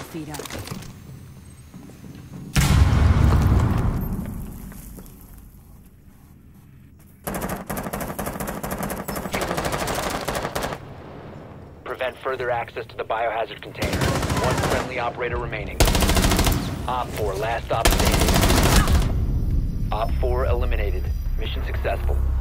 feet up. Prevent further access to the biohazard container. One friendly operator remaining. Op 4, last stop standing. Op 4 eliminated. Mission successful.